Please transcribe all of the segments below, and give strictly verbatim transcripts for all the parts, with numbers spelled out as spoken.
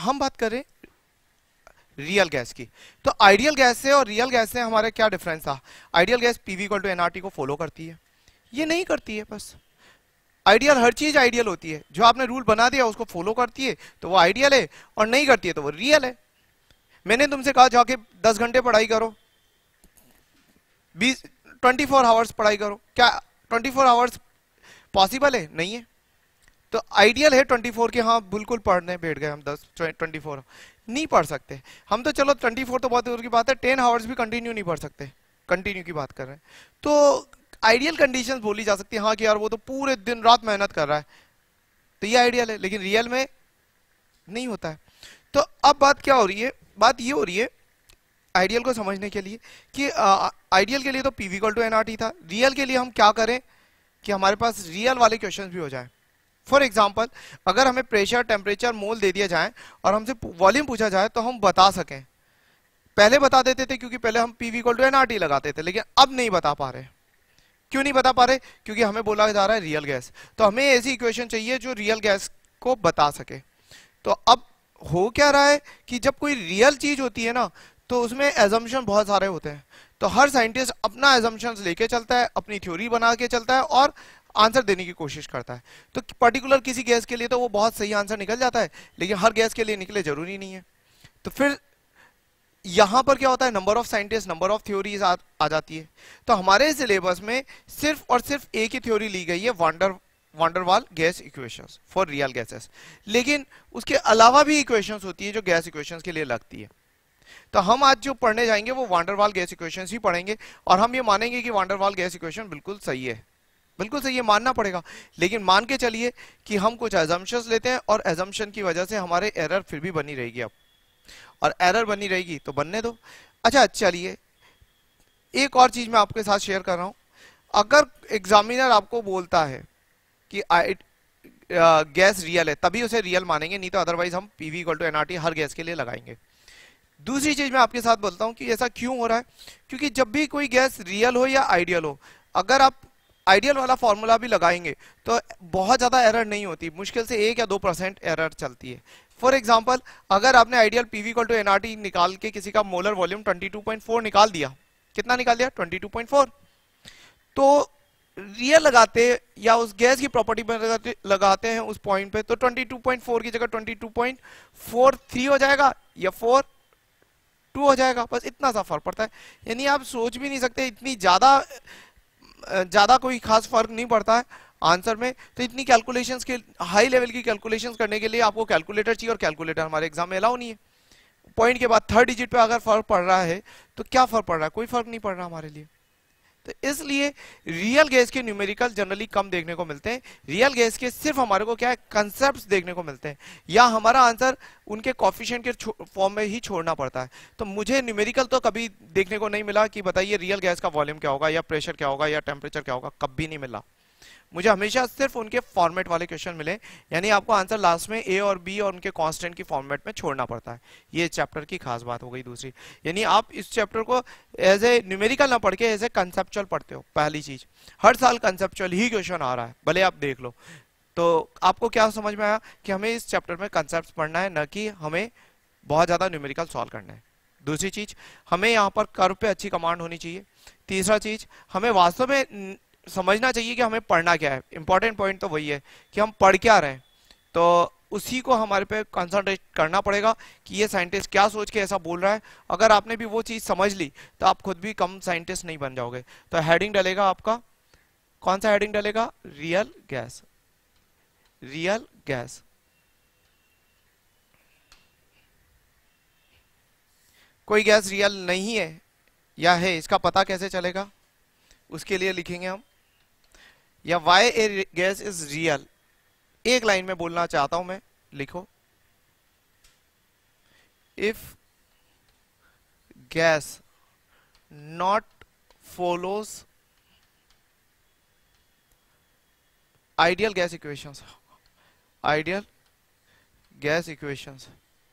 हम बात करें रियल गैस की, तो आइडियल गैस से और रियल गैस से हमारा क्या डिफरेंस था? Ideal gas PV equal to NRT को फॉलो करती है, ये नहीं करती है। बस आइडियल, हर चीज आइडियल होती है, जो आपने रूल बना दिया उसको फॉलो करती है तो वो आइडियल है, और नहीं करती है तो वो रियल है। मैंने तुमसे कहा जाके दस घंटे पढ़ाई करो, बीस ट्वेंटी फोर आवर्स पढ़ाई करो, क्या ट्वेंटी फोर आवर्स पॉसिबल है? नहीं है। तो आइडियल है ट्वेंटी फोर के, हाँ बिल्कुल पढ़ने बैठ गए हम दस ट्वेंटी फोर, नहीं पढ़ सकते हम। तो चलो ट्वेंटी फोर तो बहुत दूर की बात है, टेन आवर्स भी कंटिन्यू नहीं पढ़ सकते, कंटिन्यू की बात कर रहे हैं। तो आइडियल कंडीशंस बोली जा सकती है, हाँ कि यार वो तो पूरे दिन रात मेहनत कर रहा है, तो ये आइडियल है, लेकिन रियल में नहीं होता है। तो अब बात क्या हो रही है? बात ये हो रही है आइडियल को समझने के लिए कि आइडियल के लिए तो पीवी इक्वल टू एनआरटी था, रियल के लिए हम क्या करें कि हमारे पास रियल वाले क्वेश्चंस भी हो जाएं। फॉर एग्जाम्पल, अगर हमें प्रेशर, टेम्परेचर, मोल दे दिया जाए और हमसे वॉल्यूम पूछा जाए तो हम बता सकें। पहले बता देते थे क्योंकि पहले हम पीवी इक्वल टू एनआरटी लगाते थे, लेकिन अब नहीं बता पा रहे। क्यों नहीं बता पा रहे? क्योंकि हमें बोला जा रहा है रियल गैस, तो हमें ऐसी इक्वेशन चाहिए जो रियल गैस को बता सके। तो अब हो क्या रहा है कि जब कोई रियल चीज होती है ना, तो उसमें एजम्पशन बहुत सारे होते हैं। तो हर साइंटिस्ट अपना एजम्पशंस लेके चलता है, अपनी थ्योरी बना के चलता है और आंसर देने की कोशिश करता है। तो पर्टिकुलर किसी गैस के लिए तो वो बहुत सही आंसर निकल जाता है, लेकिन हर गैस के लिए निकले जरूरी नहीं है। तो फिर यहां पर क्या होता है, number of scientist, number of theories आ, आ जाती है। तो हमारे सिलेबस में सिर्फ और सिर्फ एक ही थ्योरी ली गई है, van der van der Waals gas equations for real gases. लेकिन उसके अलावा भी इक्वेशंस होती है जो गैस इक्वेशंस के लिए लगती है। तो हम आज जो पढ़ने जाएंगे वो वांडरवाल गैस इक्वेशंस ही पढ़ेंगे, और हम ये मानेंगे कि वांडरवाल गैस इक्वेशन बिल्कुल सही है, बिल्कुल सही है, मानना पड़ेगा। लेकिन मान के चलिए कि हम कुछ एजम्पशंस लेते हैं और एजम्पशन की वजह से हमारे एरर फिर भी बनी रहेगी। अब और एरर बनी रहेगी तो बनने दो। अच्छा चलिए, एक और चीज मैं आपके साथ शेयर कर रहा हूं। अगर एग्जामिनर आपको बोलता है कि गैस रियल है, तभी उसे रियल मानेंगे, नहीं तो अदरवाइज हम पीवी इक्वल टू एनआरटी हर गैस के लिए लगाएंगे। दूसरी चीज मैं आपके साथ बोलता हूं कि ऐसा क्यों हो रहा है, क्योंकि जब भी कोई गैस रियल हो या आइडियल हो, अगर आप आइडियल वाला फॉर्मूला भी लगाएंगे तो बहुत ज्यादा एरर नहीं होती, मुश्किल से एक या दो परसेंट एरर चलती है। फॉर एग्जाम्पल, अगर आपने ideal PV equal to NRT निकाल के किसी का molar volume twenty two point four निकाल दिया, कितना निकाल दिया? Twenty two point four. तो रियल लगाते या उस गैस की प्रॉपर्टी पर लगाते, लगाते हैं उस पॉइंट पे, तो ट्वेंटी टू पॉइंट फोर की जगह twenty two point four three हो जाएगा या फोर टू हो जाएगा, बस इतना सा फर्क पड़ता है। यानी आप सोच भी नहीं सकते, इतनी ज्यादा ज्यादा कोई खास फर्क नहीं पड़ता है आंसर में। तो इतनी कैलकुलेशंस के, हाई लेवल की कैलकुलेशंस करने के लिए आपको कैलकुलेटर चाहिए, और कैलकुलेटर हमारे एग्जाम में अलाउ नहीं है। पॉइंट के बाद थर्ड डिजिट पे अगर फर्क पड़ रहा है तो क्या फर्क पड़ रहा है? कोई फर्क नहीं पड़ रहा हमारे लिए। तो इसलिए रियल गैस के न्यूमेरिकल जनरली कम देखने को मिलते हैं। रियल गैस के सिर्फ हमारे को क्या है, कंसेप्ट देखने को मिलते हैं, या हमारा आंसर उनके कॉफिशिएंट के फॉर्म में ही छोड़ना पड़ता है। तो मुझे न्यूमेरिकल तो कभी देखने को नहीं मिला कि बताइए रियल गैस का वॉल्यूम क्या होगा, या प्रेशर क्या होगा, या टेम्परेचर क्या होगा, कभी नहीं मिला। मुझे हमेशा सिर्फ उनके फॉर्मेट वाले क्वेश्चन मिले, यानी आपको आंसर लास्ट में ए और बी और उनके कांस्टेंट की फॉर्मेट में छोड़ना पड़ता है। ये चैप्टर की खास बात हो गई। दूसरी, यानी आप इस चैप्टर को एज ए न्यूमेरिकल ना पढ़ के एज ए कंसेप्चुअल पढ़ते हो। पहली चीज, हर साल कंसेप्चुअल ही क्वेश्चन आ रहा है, भले आप देख लो। तो आपको क्या समझ में आया कि हमें इस चैप्टर में कंसेप्ट पढ़ना है, न कि हमें बहुत ज्यादा न्यूमेरिकल सॉल्व करना है। दूसरी चीज, हमें यहाँ पर कर्व पे अच्छी कमांड होनी चाहिए। तीसरा चीज, हमें वास्तव में समझना चाहिए कि हमें पढ़ना क्या है। इंपॉर्टेंट पॉइंट तो वही है कि हम पढ़ क्या रहे हैं, तो उसी को हमारे पे कंसंट्रेट करना पड़ेगा कि ये साइंटिस्ट क्या सोच के ऐसा बोल रहा है। अगर आपने भी वो चीज समझ ली तो आप खुद भी कम साइंटिस्ट नहीं बन जाओगे। तो हेडिंग डलेगा आपका, कौन सा हेडिंग डलेगा? Real gas. Real gas. कोई गैस रियल नहीं है या है, इसका पता कैसे चलेगा? उसके लिए लिखेंगे हम, या why a gas is real. एक लाइन में बोलना चाहता हूं मैं, लिखो, if gas not follows ideal gas equations, ideal gas equations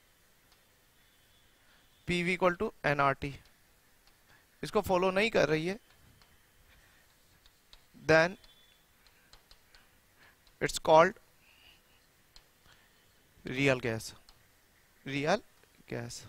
PV equal to NRT, इसको फॉलो नहीं कर रही है, then it's called real gas. Real gas.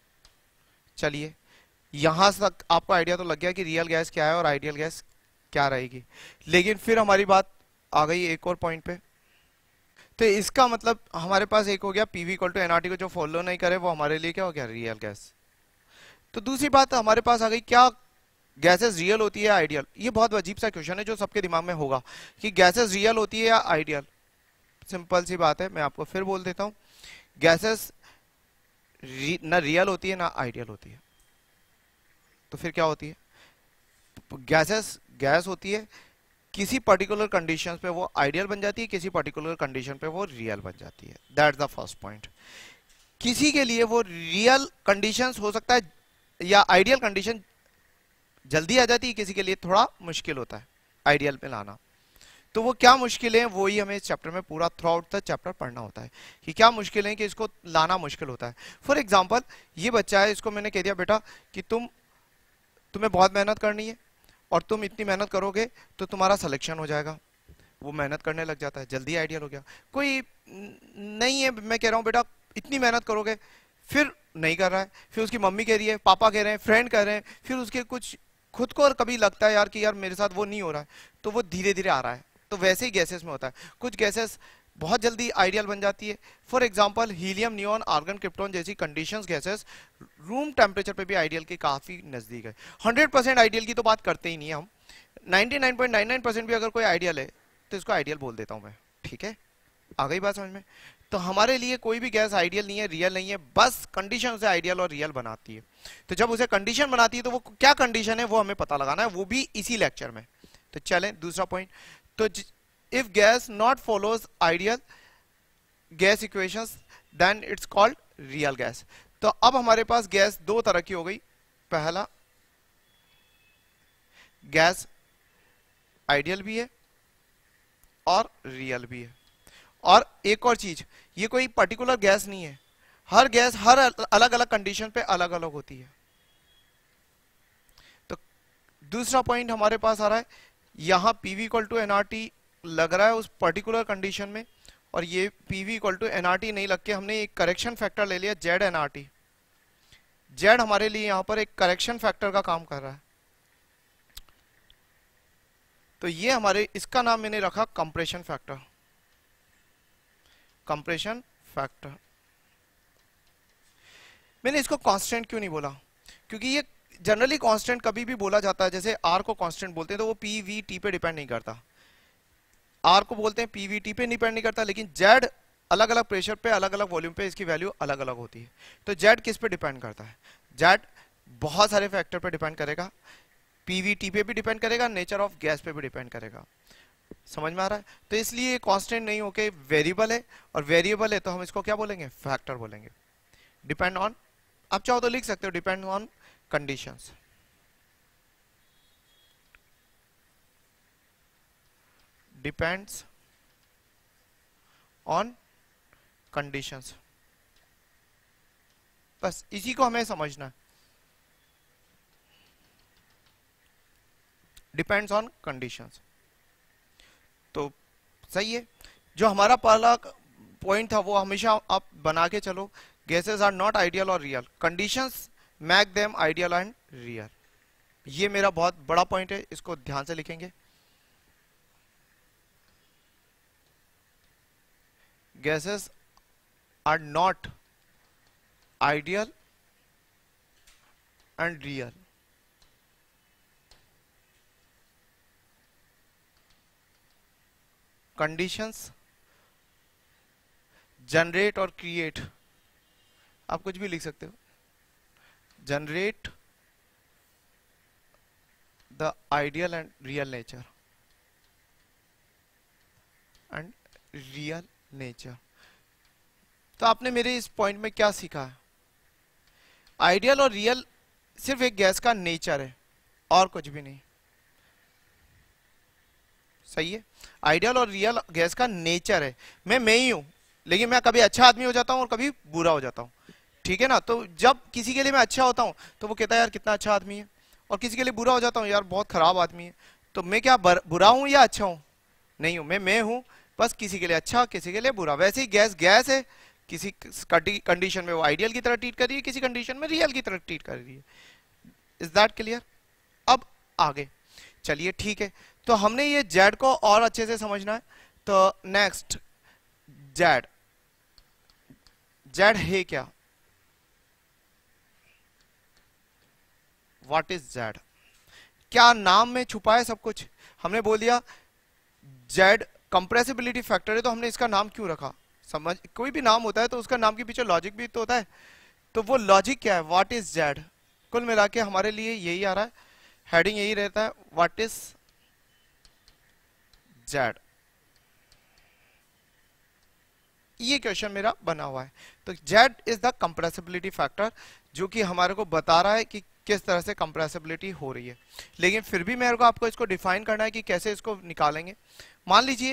चलिए यहां तक आपको आइडिया तो लग गया कि रियल गैस क्या है और आइडियल गैस क्या रहेगी, लेकिन फिर हमारी बात आ गई एक और पॉइंट पे। तो इसका मतलब हमारे पास एक हो गया पीवी इक्वल टू एनआरटी को जो फॉलो नहीं करे वो हमारे लिए क्या हो गया, रियल गैस। तो दूसरी बात हमारे पास आ गई, क्या गैसेस रियल होती है आइडियल? ये बहुत अजीब सा क्वेश्चन है जो सबके दिमाग में होगा कि गैसेस रियल होती है या आइडियल। सिंपल सी बात है, मैं आपको फिर बोल देता हूं, गैसेस रि, ना रियल होती है ना आइडियल होती है। तो फिर क्या होती है? गैसेस गैस होती है, किसी पर्टिकुलर कंडीशन पे वो आइडियल बन जाती है, किसी पर्टिकुलर कंडीशन पे वो रियल बन जाती है। That's the first point. किसी के लिए वो रियल कंडीशंस हो सकता है या आइडियल कंडीशन जल्दी आ जाती है, किसी के लिए थोड़ा मुश्किल होता है आइडियल में लाना। तो वो क्या मुश्किल है, वो ही हमें इस चैप्टर में पूरा थ्रू आउट द चैप्टर पढ़ना होता है कि क्या मुश्किल है कि इसको लाना मुश्किल होता है। फॉर एग्जाम्पल ये बच्चा है, इसको मैंने कह दिया बेटा कि तुम तुम्हें बहुत मेहनत करनी है और तुम इतनी मेहनत करोगे तो तुम्हारा सिलेक्शन हो जाएगा। वो मेहनत करने लग जाता है, जल्दी आइडियल हो गया। कोई नहीं है, मैं कह रहा हूँ बेटा इतनी मेहनत करोगे, फिर नहीं कर रहा है, फिर उसकी मम्मी कह रही है, पापा कह रहे हैं, फ्रेंड कह रहे हैं, फिर उसके कुछ खुद को और कभी लगता है यार कि यार मेरे साथ वो नहीं हो रहा है, तो वो धीरे धीरे आ रहा है। तो वैसे ही गैसेस में होता है, कुछ गैसेस बहुत जल्दी आइडियल बन जाती है। For example helium, neon, argon, krypton जैसी कंडीशंस गैसेस रूम टेम्परेचर पे भी आइडियल के काफी नजदीक है। हंड्रेड परसेंट आइडियल की तो बात करते ही नहीं है हम, ninety nine point nine nine percent भी अगर कोई आइडियल है तो इसको आइडियल बोल देता हूं मैं। ठीक है, आ गई बात समझ में? तो हमारे लिए कोई भी गैस आइडियल नहीं है, रियल नहीं है, बस कंडीशन उसे आइडियल और रियल बनाती है। तो जब उसे कंडीशन बनाती है तो वो क्या कंडीशन है वो हमें पता लगाना है, वो भी इसी लेक्चर में। तो चलें दूसरा पॉइंट। तो if gas not follows ideal gas equations then it's called real gas. तो अब हमारे पास गैस दो तरह की हो गई। पहला, गैस आइडियल भी है और रियल भी है। और एक और चीज, ये कोई पर्टिकुलर गैस नहीं है, हर गैस हर अलग अलग कंडीशन पे अलग अलग होती है। तो दूसरा पॉइंट हमारे पास आ रहा है, यहां पीवी इक्वल टू एनआरटी लग रहा है उस पर्टिकुलर कंडीशन में, और ये पीवी इक्वल टू एनआरटी नहीं लग के हमने एक करेक्शन फैक्टर ले लिया जेड एनआरटी। जेड हमारे लिए यहां पर एक करेक्शन फैक्टर का काम कर रहा है। तो ये हमारे, इसका नाम मैंने रखा कंप्रेशन फैक्टर। कंप्रेशन फैक्टर मैंने इसको कांस्टेंट क्यों नहीं बोला, क्योंकि ये जनरली कांस्टेंट कभी भी बोला जाता है, जैसे आर को कांस्टेंट बोलते हैं तो वो पी वी टी पे डिपेंड नहीं करता। आर को बोलते हैं पी वी टी पे डिपेंड नहीं करता, लेकिन जेड अलग अलग प्रेशर पे अलग अलग वॉल्यूम पे इसकी वैल्यू अलग अलग होती है। तो जेड किस पे डिपेंड करता है? जेड बहुत सारे फैक्टर पे डिपेंड करेगा, पीवीटी पे भी डिपेंड करेगा, नेचर ऑफ गैस पे भी डिपेंड करेगा। समझ में आ रहा है? तो इसलिए कांस्टेंट नहीं होके वेरिएबल है, और वेरिएबल है तो हम इसको क्या बोलेंगे? फैक्टर बोलेंगे। डिपेंड ऑन, आप चाहो तो लिख सकते हो depend on conditions. Depends on conditions, बस इसी को हमें समझना है। Depends on conditions. तो सही है, जो हमारा पहला पॉइंट था वो हमेशा आप बना के चलो, गैसेस आर नॉट आइडियल और real, conditions make them ideal and real. ये मेरा बहुत बड़ा पॉइंट है, इसको ध्यान से लिखेंगे। Gases are not ideal and real, conditions generate और क्रिएट, आप कुछ भी लिख सकते हो, generate the ideal and real nature and real nature. तो आपने मेरे इस पॉइंट में क्या सीखा है? आइडियल और रियल सिर्फ एक गैस का नेचर है और कुछ भी नहीं। सही है, आइडियल और रियल गैस का नेचर है। मैं मैं ही हूं, लेकिन मैं कभी अच्छा आदमी हो जाता हूं और कभी बुरा हो जाता हूं। ठीक है ना? तो जब किसी के लिए मैं अच्छा होता हूं तो वो कहता है यार कितना अच्छा आदमी है, और किसी के लिए बुरा हो जाता हूं, यार बहुत खराब आदमी है। तो मैं क्या बुरा हूं या अच्छा हूं? नहीं हूं, मैं मैं हूं, बस किसी के लिए अच्छा किसी के लिए बुरा। वैसे ही गैस गैस है, किसी कंडीशन में वो आइडियल की तरह ट्रीट कर रही है, किसी कंडीशन में रियल की तरह ट्रीट कर रही है। Is that clear? अब आगे चलिए, ठीक है, तो हमने ये जेड को और अच्छे से समझना है। तो नेक्स्ट, जेड जेड है क्या? What is Z? क्या नाम में छुपा है सब कुछ? हमने बोल दिया जेड कंप्रेसिबिलिटी फैक्टर है, तो हमने इसका नाम क्यों रखा? समझ, कोई भी नाम होता है तो उसका नाम के पीछे लॉजिक भी तो होता है। तो वो लॉजिक क्या है? What is Z? कुल मिला के हमारे लिए यही आ रहा है, हेडिंग यही रहता है, व्हाट इज जेड। ये क्वेश्चन मेरा बना हुआ है। तो Z is the compressibility factor, जो कि हमारे को बता रहा है कि किस तरह से कंप्रेसिबिलिटी हो रही है। लेकिन फिर भी मेरे को आपको इसको डिफाइन करना है कि कैसे इसको निकालेंगे। मान लीजिए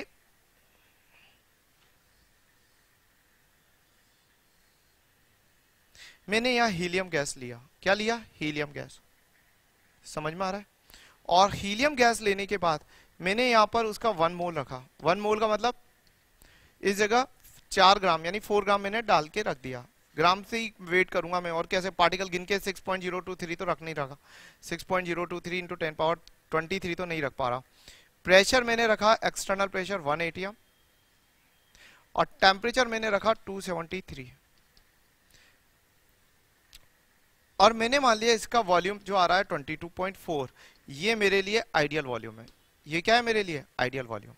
मैंने यहां हीलियम गैस लिया। क्या लिया? Helium gas. समझ में आ रहा है? और हीलियम गैस लेने के बाद मैंने यहां पर उसका वन मोल रखा। वन मोल का मतलब इस जगह चार ग्राम यानी फोर ग्राम मैंने डाल के रख दिया। ग्राम से ही वेट करूंगा मैं, और कैसे पार्टिकल गिन के six point zero two three तो रख नहीं रखा, six point zero two three into ten power twenty three तो नहीं रख पा रहा। प्रेशर मैंने रखा external pressure one atm, और टेम्परेचर मैंने रखा टू सेवेंटी थ्री, और मैंने मान लिया इसका वॉल्यूम जो आ रहा है ट्वेंटी टू पॉइंट फोर। ये मेरे लिए आइडियल वॉल्यूम है। ये क्या है मेरे लिए? Ideal volume.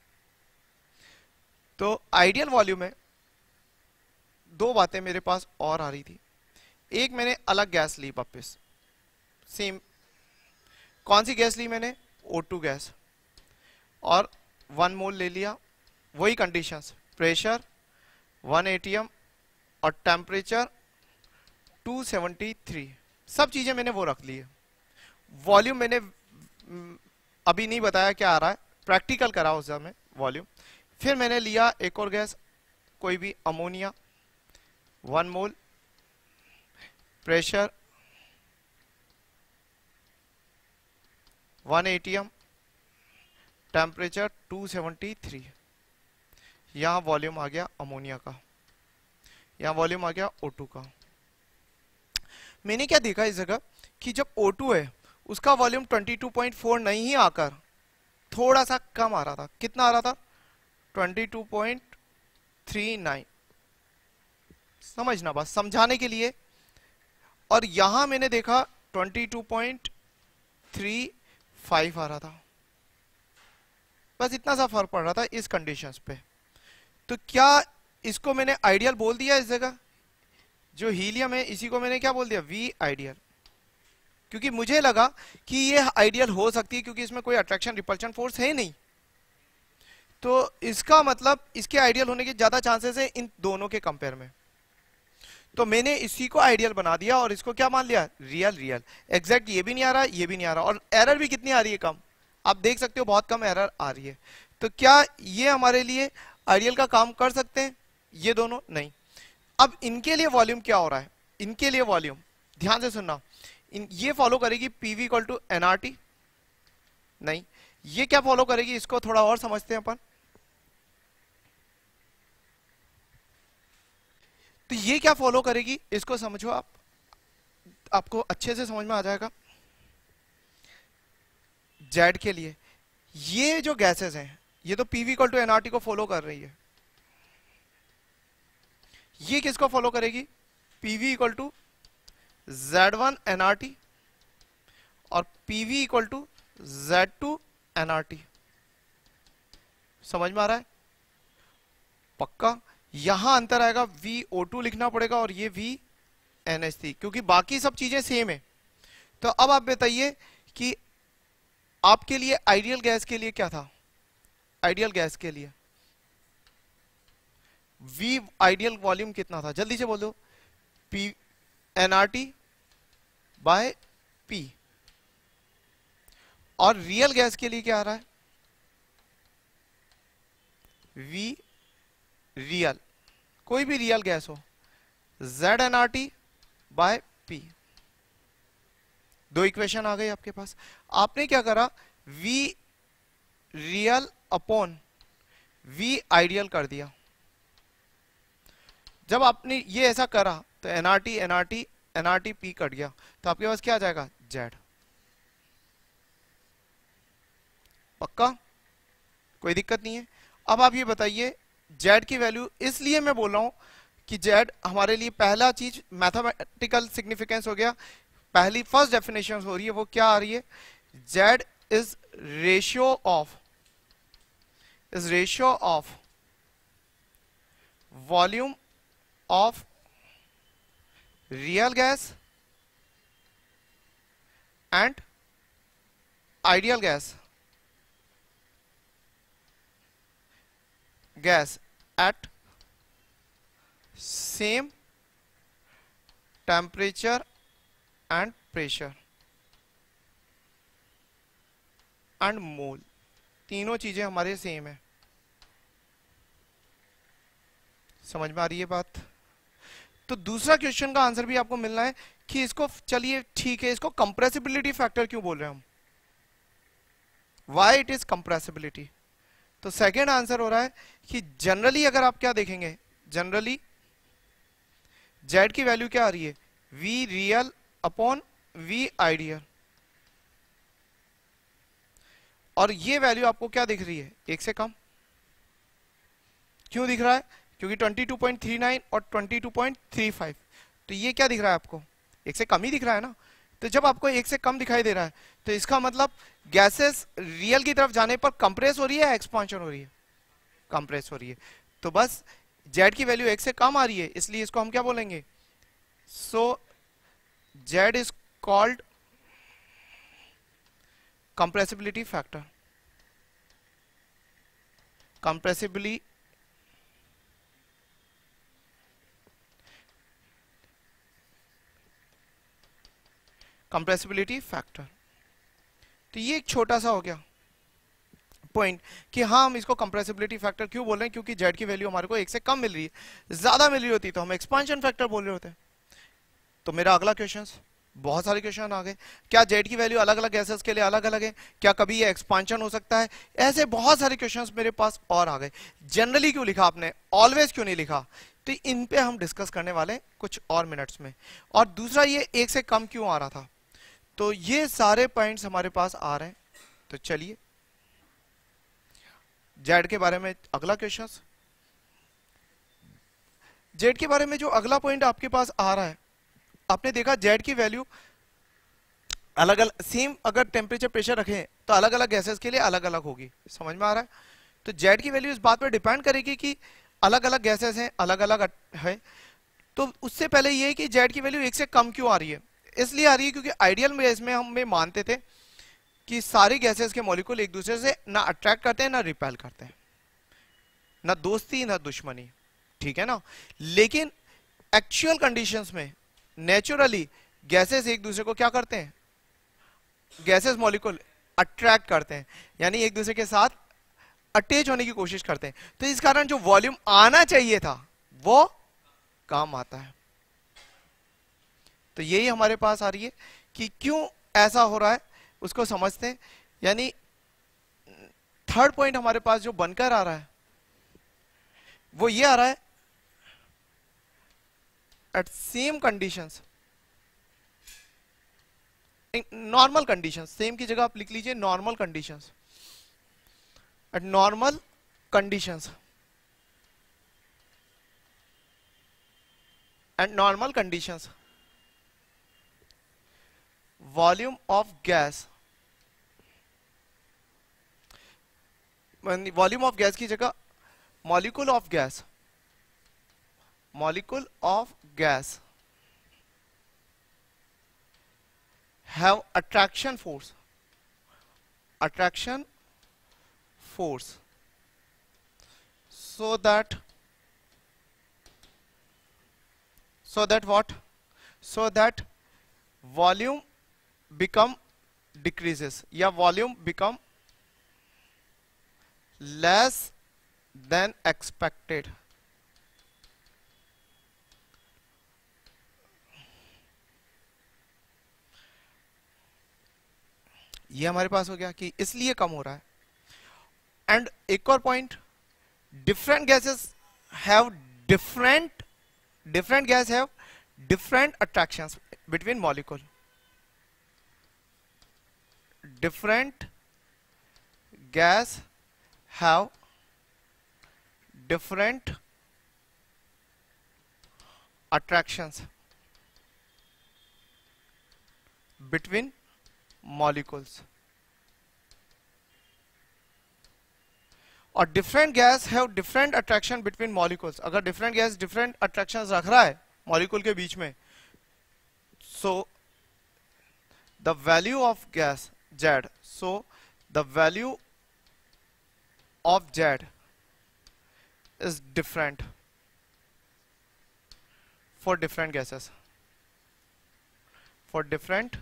तो आइडियल वॉल्यूम में दो बातें मेरे पास और आ रही थी। एक, मैंने अलग गैस ली वापस, सेम। कौन सी गैस ली मैंने? ओ टू गैस, और वन मोल ले लिया। वही conditions, pressure one atm और टेम्परेचर टू सेवेंटी थ्री, सब चीजें मैंने वो रख ली है। वॉल्यूम मैंने अभी नहीं बताया क्या आ रहा है, प्रैक्टिकल करा उस समय वॉल्यूम। फिर मैंने लिया एक और गैस, कोई भी, ammonia, one mole, pressure one atm, temperature two seventy three. यहां वॉल्यूम आ गया अमोनिया का, यहां वॉल्यूम आ गया ओ टू का। मैंने क्या देखा इस जगह कि जब ओ टू है उसका volume twenty two point four नहीं आकर थोड़ा सा कम आ रहा था। कितना आ रहा था? Twenty two point three nine. समझना, बस समझाने के लिए। और यहां मैंने देखा twenty two point three five आ रहा था। बस इतना सा फर्क पड़ रहा था इस कंडीशंस पे। तो क्या इसको मैंने आइडियल बोल दिया? इस जगह जो हीलियम है इसी को मैंने क्या बोल दिया? V ideal. क्योंकि मुझे लगा कि ये आइडियल हो सकती है, क्योंकि इसमें कोई अट्रैक्शन रिपल्शन फोर्स है नहीं। तो इसका मतलब इसके आइडियल होने के ज्यादा चांसेस है इन दोनों के कंपेयर में। तो मैंने इसी को आइडियल बना दिया और इसको क्या मान लिया? रियल। रियल एग्जैक्ट ये भी नहीं आ रहा, ये भी नहीं आ रहा, और एरर भी कितनी आ रही है? कम। आप देख सकते हो बहुत कम एरर आ रही है। तो क्या ये हमारे लिए आइडियल का काम कर सकते हैं? ये दोनों नहीं। अब इनके लिए वॉल्यूम क्या हो रहा है? इनके लिए वॉल्यूम, ध्यान से सुनना, इन ये फॉलो करेगी पीवी इक्वल टू एनआरटी? नहीं। ये क्या फॉलो करेगी? इसको थोड़ा और समझते हैं अपन। तो ये क्या फॉलो करेगी इसको समझो आप, आपको अच्छे से समझ में आ जाएगा। जेड के लिए ये जो गैसेस हैं ये तो पीवी इक्वल टू एनआरटी को फॉलो कर रही है। ये किसको फॉलो करेगी? PV equal to Z one NRT और PV equal to Z two NRT. समझ में आ रहा है? पक्का। यहां अंतर आएगा, वी ओ टू लिखना पड़ेगा और ये वी एन एच थ्री, क्योंकि बाकी सब चीजें सेम है। तो अब आप बताइए कि आपके लिए आइडियल गैस के लिए क्या था? आइडियल गैस के लिए वी आइडियल वॉल्यूम कितना था? जल्दी से बोल दो। P NRT by P. और रियल गैस के लिए क्या आ रहा है? वी रियल, कोई भी रियल गैस हो, जेड एनआरटी बाय पी। दो इक्वेशन आ गई आपके पास। आपने क्या करा? V real upon V ideal कर दिया। जब आपने ये ऐसा करा तो NRT NRT NRT P cut गया, तो आपके पास क्या आ जाएगा, जेड। पक्का, कोई दिक्कत नहीं है। अब आप ये बताइए जेड की वैल्यू, इसलिए मैं बोल रहा हूं कि जेड हमारे लिए पहला चीज मैथमेटिकल सिग्निफिकेंस हो गया, पहली फर्स्ट डेफिनेशन हो रही है, वो क्या आ रही है, Z is ratio of is ratio of volume of real gas and ideal gas gas at same temperature and pressure and mole. तीनों चीजें हमारे सेम है। समझ में आ रही है बात? तो दूसरा क्वेश्चन का आंसर भी आपको मिलना है कि इसको, चलिए ठीक है, इसको कंप्रेसिबिलिटी फैक्टर क्यों बोल रहे हैं हम, व्हाई इट इज कंप्रेसिबिलिटी। तो सेकेंड आंसर हो रहा है कि जनरली अगर आप क्या देखेंगे, जनरली जेड की वैल्यू क्या आ रही है, V real upon V ideal, और ये वैल्यू आपको क्या दिख रही है, एक से कम। क्यों दिख रहा है, क्योंकि बाईस पॉइंट तीन नौ और बाईस पॉइंट तीन पाँच, तो ये क्या दिख रहा है आपको, एक से कम ही दिख रहा है ना। तो जब आपको एक से कम दिखाई दे रहा है तो इसका मतलब गैसेस रियल की तरफ जाने पर कंप्रेस हो रही है, एक्सपांशन हो रही है, कंप्रेस हो रही है। तो बस जेड की वैल्यू एक से कम आ रही है, इसलिए इसको हम क्या बोलेंगे, so Z is called compressibility factor. Compressibility compressibility factor. तो ये एक छोटा सा हो गया पॉइंट कि हाँ हम इसको कंप्रेसिबिलिटी फैक्टर क्यों बोल रहे हैं, क्योंकि जेड की वैल्यू हमारे को एक से कम मिल रही है, ज्यादा मिल रही होती तो हम एक्सपांशन फैक्टर बोल रहे होते। तो मेरा अगला क्वेश्चन, बहुत सारे क्वेश्चन आ गए, क्या जेड की वैल्यू अलग अलग गैसेस के लिए अलग अलग है, क्या कभी ये एक्सपांशन हो सकता है, ऐसे बहुत सारे क्वेश्चंस मेरे पास और आ गए। जनरली क्यों लिखा आपने, ऑलवेज क्यों नहीं लिखा, तो इन पे हम डिस्कस करने वाले कुछ और मिनट्स में। और दूसरा ये एक से कम क्यों आ रहा था, तो ये सारे पॉइंट्स हमारे पास आ रहे हैं। तो चलिए जेड के बारे में अगला क्वेश्चन, जेड के बारे में जो अगला पॉइंट आपके पास आ रहा है, आपने देखा जेड की वैल्यू अलग अलग सेम अगर टेम्परेचर प्रेशर रखें तो अलग अलग गैसेस के लिए अलग अलग होगी। समझ में आ रहा है? तो जेड की वैल्यू इस बात पर डिपेंड करेगी कि अलग अलग गैसेस हैं, अलग अलग है। तो उससे पहले ये कि जेड की वैल्यू एक से कम क्यों आ रही है, इसलिए आ रही है क्योंकि आइडियल में इसमें हम मानते थे कि सारी गैसेस के मॉलिक्यूल एक दूसरे से ना अट्रैक्ट करते हैं ना रिपेल करते हैं, ना दोस्ती ना दुश्मनी, ठीक है ना। लेकिन एक्चुअल कंडीशंस में नेचुरली गैसेस एक दूसरे को क्या करते हैं, गैसेस मॉलिक्यूल अट्रैक्ट करते हैं, यानी एक दूसरे के साथ अटैच होने की कोशिश करते हैं। तो इस कारण जो वॉल्यूम आना चाहिए था वो कम आता है। तो यही हमारे पास आ रही है कि क्यों ऐसा हो रहा है, उसको समझते हैं। यानी थर्ड पॉइंट हमारे पास जो बनकर आ रहा है वो ये आ रहा है, at same conditions, normal conditions, same की जगह आप लिख लीजिए normal conditions, at normal conditions at normal conditions volume of gas, volume of gas की जगह molecule of gas, molecule of gas have attraction force, attraction force, so that so that what so that volume become decreases या volume become less than expected। ये हमारे पास हो गया कि इसलिए कम हो रहा है। एंड एक और point, different gases have different different gas have different attractions between molecule. Different gas have different attractions between molecules. और different gas have different attraction between molecules. अगर डिफरेंट गैस डिफरेंट अट्रैक्शंस रख रहा है molecule के बीच में, so the value of gas Z, so the value of Z is different for different gases, for different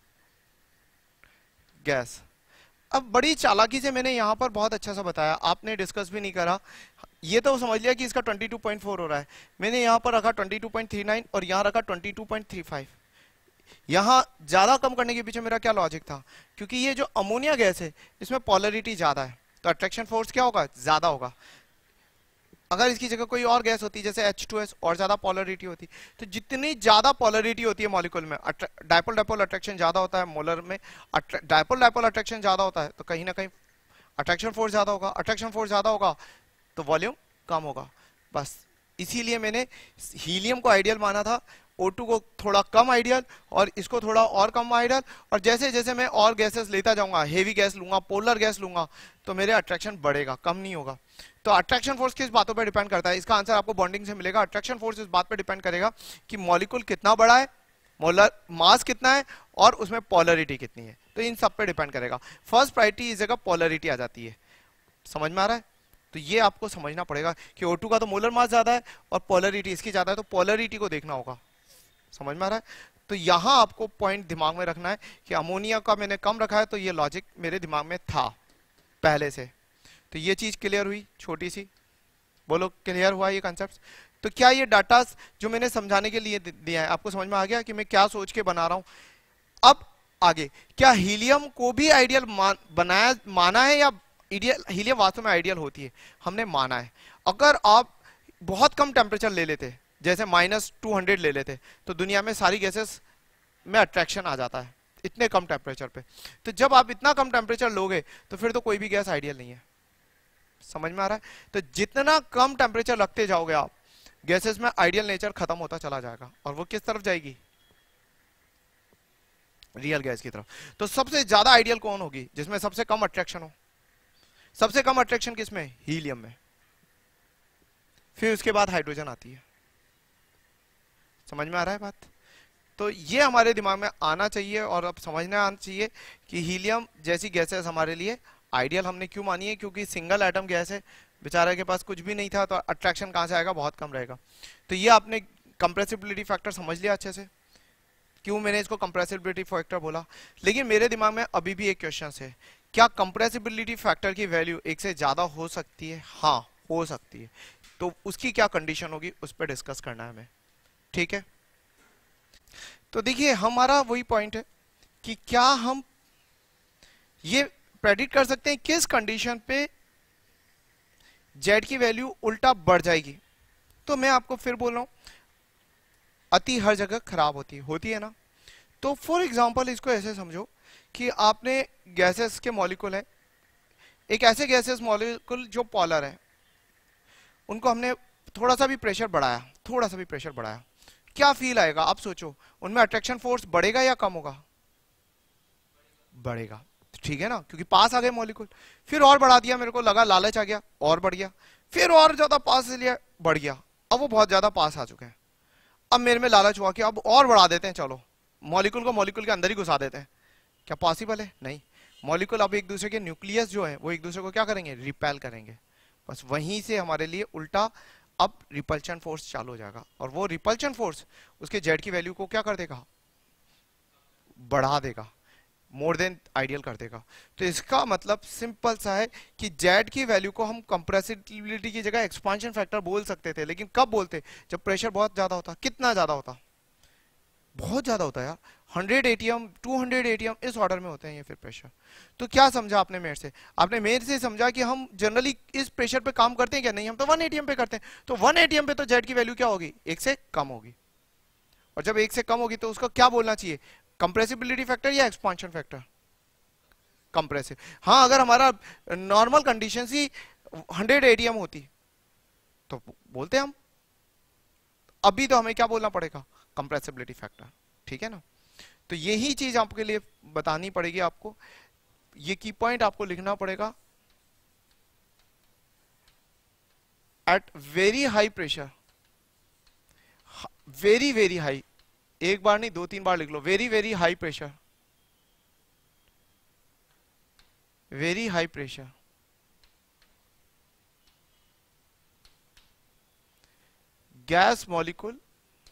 gas. अब बड़ी चालाकी से मैंने यहां पर बहुत अच्छा सा बताया, आपने डिस्कस भी नहीं करा, ये तो समझ लिया कि इसका बाईस पॉइंट चार हो रहा है. मैंने यहां पर रखा बाईस पॉइंट तीन नौ और यहां रखा बाईस पॉइंट तीन पाँच. यहां ज्यादा कम करने के पीछे मेरा क्या लॉजिक था, क्योंकि ये जो अमोनिया गैस है इसमें पोलरिटी ज्यादा है, तो अट्रैक्शन फोर्स क्या होगा, ज्यादा होगा. अगर इसकी जगह कोई और गैस होती जैसे एच टू एस और ज्यादा पोलरिटी होती, तो जितनी ज्यादा पोलरिटी होती है मॉलिक्यूल में, डायपोल डायपोल अट्रैक्शन ज्यादा होता है, मोलर में डायपोल डायपोल अट्रैक्शन ज्यादा होता है, तो कहीं ना कहीं अट्रैक्शन फोर्स ज्यादा होगा. अट्रैक्शन फोर्स ज्यादा होगा तो वॉल्यूम कम होगा. बस इसीलिए मैंने हीलियम को आइडियल माना था, O टू को थोड़ा कम आइडियल और इसको थोड़ा और कम आइडियल. और जैसे जैसे मैं और गैसेस लेता जाऊंगा, हेवी गैस लूंगा, पोलर गैस लूंगा, तो मेरे अट्रैक्शन बढ़ेगा, कम नहीं होगा. तो अट्रैक्शन फोर्स किस बातों पर डिपेंड करता है, इसका आंसर आपको बॉन्डिंग से मिलेगा. अट्रैक्शन फोर्स इस बात पर डिपेंड करेगा कि मॉलिक्यूल कितना बड़ा है, मोलर मास कितना है और उसमें पोलरिटी कितनी है, तो इन सब पे डिपेंड करेगा. फर्स्ट प्रायोरिटी इस जगह पोलरिटी आ जाती है. समझ में आ रहा है? तो ये आपको समझना पड़ेगा कि O टू का तो मोलर मास ज्यादा है और पोलरिटी इसकी ज्यादा है, तो पोलरिटी को देखना होगा. समझ में आ रहा है? तो यहां आपको पॉइंट दिमाग में रखना है कि अमोनिया का मैंने कम रखा है, तो ये लॉजिक मेरे दिमाग में था पहले से. तो ये चीज क्लियर हुई, छोटी सी, बोलो क्लियर हुआ ये कॉन्सेप्ट. तो क्या ये डाटा जो मैंने समझाने के लिए दिया है आपको समझ में आ गया कि मैं क्या सोच के बना रहा हूं. अब आगे, क्या हीलियम को भी आइडियल मान, बनाया माना है या आइडियल, हीलियम वास्तव में आइडियल होती है, हमने माना है. अगर आप बहुत कम टेम्परेचर ले लेते, जैसे माइनस टू हंड्रेड ले लेते, तो दुनिया में सारी गैसेस में अट्रैक्शन आ जाता है इतने कम टेम्परेचर पे. तो जब आप इतना कम टेम्परेचर लोगे तो फिर तो कोई भी गैस आइडियल नहीं है. समझ में आ रहा है? तो जितना कम टेम्परेचर रखते जाओगे आप, गैसेस में आइडियल नेचर खत्म होता चला जाएगा, और वो किस तरफ जाएगी, रियल गैस की तरफ. तो सबसे ज्यादा आइडियल कौन होगी, जिसमें सबसे कम अट्रैक्शन हो. सबसे कम अट्रैक्शन किसमें, हीलियम में. फिर उसके बाद हाइड्रोजन आती है. समझ में आ रहा है बात? तो ये हमारे दिमाग में आना चाहिए और अब समझना आना चाहिए कि हीलियम जैसी गैसेस हमारे लिए आइडियल हमने क्यों मानी है, क्योंकि सिंगल एटम गैस है, बेचारे के पास कुछ भी नहीं था, तो अट्रैक्शन कहां से आएगा, बहुत कम रहेगा. तो ये आपने कंप्रेसिबिलिटी फैक्टर समझ लिया अच्छे से, क्यों मैंने इसको कंप्रेसिबिलिटी फैक्टर बोला. लेकिन मेरे दिमाग में अभी भी एक क्वेश्चन है, क्या कंप्रेसिबिलिटी फैक्टर की वैल्यू एक से ज्यादा हो सकती है? हाँ, हो सकती है. तो उसकी क्या कंडीशन होगी, उस पर डिस्कस करना है हमें. ठीक है? तो देखिए हमारा वही पॉइंट है कि क्या हम ये प्रेडिक्ट कर सकते हैं किस कंडीशन पे Z की वैल्यू उल्टा बढ़ जाएगी. तो मैं आपको फिर बोल रहा हूं, अति हर जगह खराब होती है होती है ना. तो फॉर एग्जांपल इसको ऐसे समझो कि आपने गैसेस के मॉलिक्यूल है, एक ऐसे गैसेस मॉलिक्यूल जो पोलर है, उनको हमने थोड़ा सा भी प्रेशर बढ़ाया, थोड़ा सा भी प्रेशर बढ़ाया, क्या फील आएगा आप सोचो, उनमें अट्रैक्शन फोर्स बढ़ेगा या कम होगा? बढ़ेगा. ठीक है ना, क्योंकि पास आ गए मॉलिक्यूल. फिर और बढ़ा दिया, मेरे को लगा लालच आ गया, और बढ़ गया. फिर और ज्यादा पास लिया, बढ़ गया. अब वो बहुत ज्यादा पास आ चुके हैं. अब मेरे में लालच हुआ कि अब और बढ़ा देते हैं, चलो मॉलिक्यूल को मॉलिक्यूल के अंदर ही घुसा देते हैं. क्या पॉसिबल है? नहीं. मॉलिक्यूल अब एक दूसरे के न्यूक्लियस जो है वो एक दूसरे को क्या करेंगे, रिपेल करेंगे. बस वहीं से हमारे लिए उल्टा अब रिपल्शन फोर्स चालू हो जाएगा, और वो रिपल्शन फोर्स उसके जेड की वैल्यू को क्या कर देगा, बढ़ा देगा, मोर देन आइडियल कर देगा. तो इसका मतलब सिंपल सा है कि जेड की वैल्यू को हम कंप्रेसिबिलिटी की जगह एक्सपांशन फैक्टर बोल सकते थे, लेकिन कब बोलते, जब प्रेशर बहुत ज्यादा होता. कितना ज्यादा होता, बहुत ज्यादा होता यार. Hundred atm, two hundred atm, इस ऑर्डर में होते हैं ये फिर प्रेशर। तो क्या समझा आपने मेरे से? आपने मेरे से समझा कि हम जनरली इस प्रेशर पे काम करते हैं क्या? नहीं, हम तो वन एटीएम पे करते हैं। तो वन एटीएम पे तो जेड की वैल्यू क्या होगी? एक से कम होगी। और जब एक से कम होगी तो उसका क्या बोलना चाहिए? कंप्रेसिबिलिटी फैक्टर या एक्सपांशन फैक्टर? कंप्रेसिव। हाँ, अगर हमारा नॉर्मल कंडीशन ही हंड्रेड एटीएम होती तो बोलते हम, अभी तो हमें क्या बोलना पड़ेगा? Compressibility factor. ठीक है ना? तो यही चीज आपके लिए बतानी पड़ेगी आपको, ये की पॉइंट आपको लिखना पड़ेगा। At very high pressure, very very high, एक बार नहीं दो तीन बार लिख लो, very very high pressure, very high pressure, gas molecule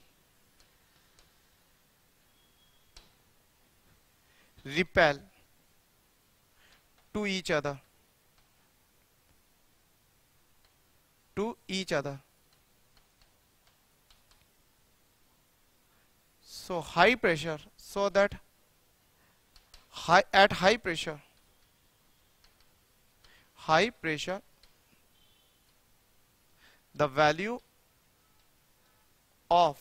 repel to each other, to each other. So high pressure, so that high, at high pressure, high pressure, the value of